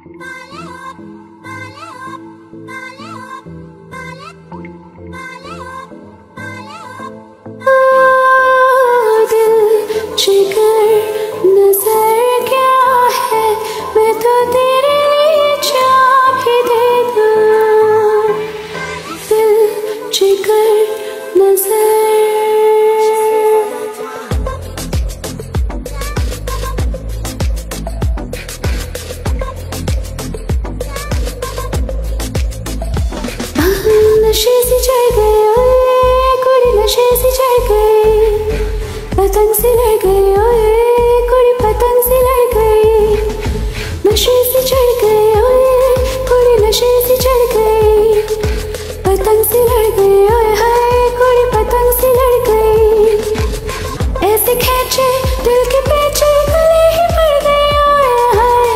नशे से चढ़ गए कुड़ी, नशे से चढ़ गए, पतंग से लड़ गए कुड़ी, पतंग से लड़ गए। नशे से चढ़ गए कुड़ी, नशे से चढ़ गए, पतंग से लड़ गए हाय कुड़ी, पतंग से लड़ गए। ऐसे खींचे दिल के पीछे गले ही पड़ गए हाय।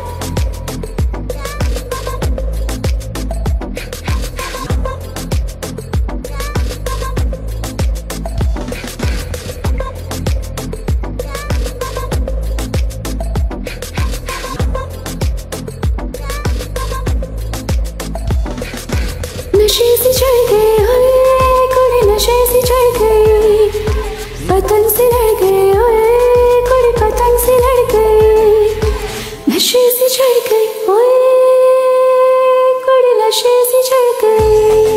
नशे से चढ़ गए ओए कुड़ी, नशे से चढ़ गए, पतंग से लड़ गए ओए कुड़ी, पतंग से लड़ गए। नशे से चढ़ गए ओए कुड़ी, नशे से चढ़ गए।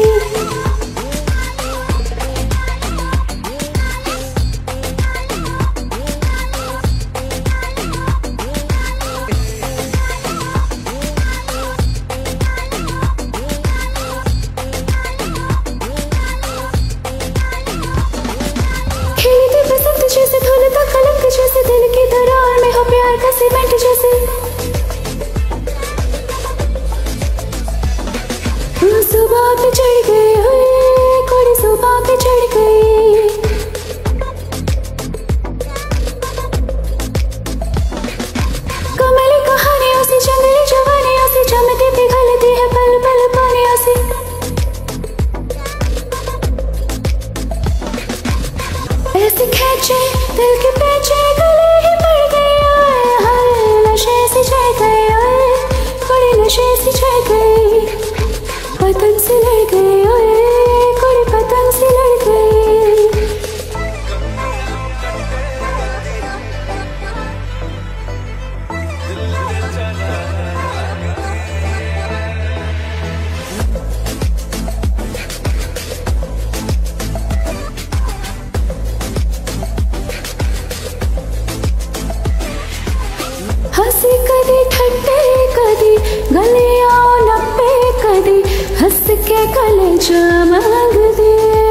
जैसे धुलता कलंक जैसे दिल की दरार में हो प्यार का सीमेंट जैसे। सुबह पे चढ़ गए कुड़ी, सुबह पे चढ़ गए। कमली कहानियों से जंगली जवानियों से चमके पिघलती है पल पल पानियों से। ऐसे खींचे दिल के पीछे गले ही पड़ गए हाय। नशे से चढ़ गए कुड़ी, नशे से चढ़ गए, पतंग से लड़ गए कुड़ी, पतंग से लड़ गए। हंसी कदी ठंडे कदी गलियों नब्बे कदी, हंस के कलेजा मांग दे।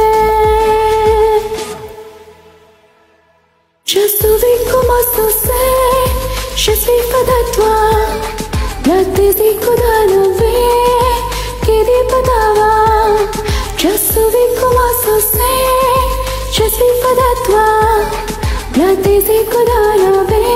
Je suis comment ça c'est, je suis pas de toi, la tesi da nove che di padava. Je suis comment ça c'est, je suis pas de toi, la tesi da nove